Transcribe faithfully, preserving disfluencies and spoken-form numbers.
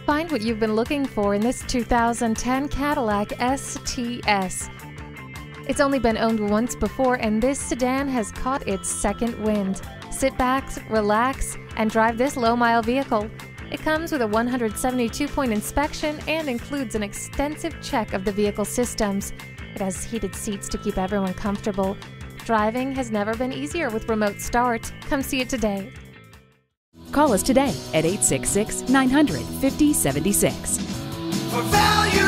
Find what you've been looking for in this two thousand ten Cadillac S T S. It's only been owned once before, and this sedan has caught its second wind. Sit back, relax, and drive this low-mile vehicle. It comes with a one hundred seventy-two point inspection and includes an extensive check of the vehicle systems. It has heated seats to keep everyone comfortable. Driving has never been easier with remote start. Come see it today. Call us today at eight six six, nine hundred, five oh seven six. For value.